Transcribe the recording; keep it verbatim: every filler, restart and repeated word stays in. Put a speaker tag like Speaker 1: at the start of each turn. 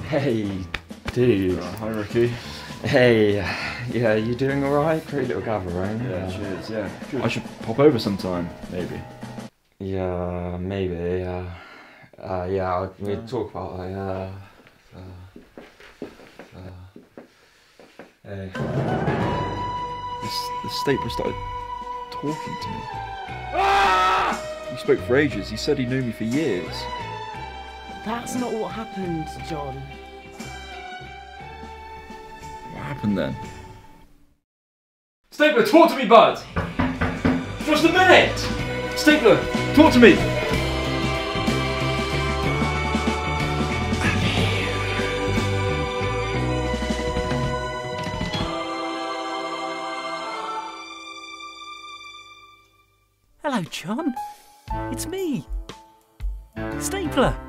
Speaker 1: Hey, dude.
Speaker 2: Oh, hi, Ricky.
Speaker 1: Hey, yeah, you doing alright? Pretty little gathering.
Speaker 2: Yeah, cheers, yeah. Good. I should pop over sometime, maybe.
Speaker 1: Yeah, maybe, uh, uh, yeah, we
Speaker 2: Uh.
Speaker 1: talk about, like, uh, uh, uh, hey.
Speaker 2: This, the stapler started talking to me. Ah! He spoke for ages. He said he knew me for years.
Speaker 3: That's not what happened, John.
Speaker 2: What happened then?
Speaker 4: Stapler, talk to me, bud! Just a minute!
Speaker 2: Stapler, talk to me!
Speaker 5: Hello, John. It's me, Stapler.